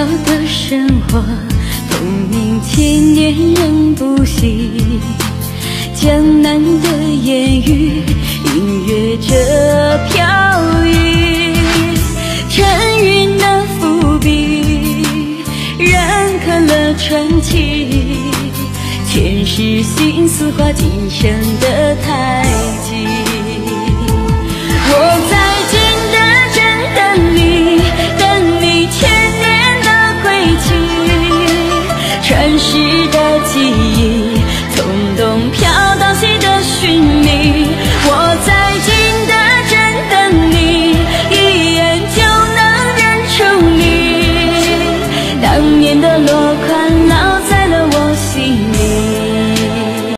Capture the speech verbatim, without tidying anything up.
的神话，同名千年仍不息。江南的烟雨，隐约着飘逸。沉云的伏笔，镌刻了传奇。前世心思化进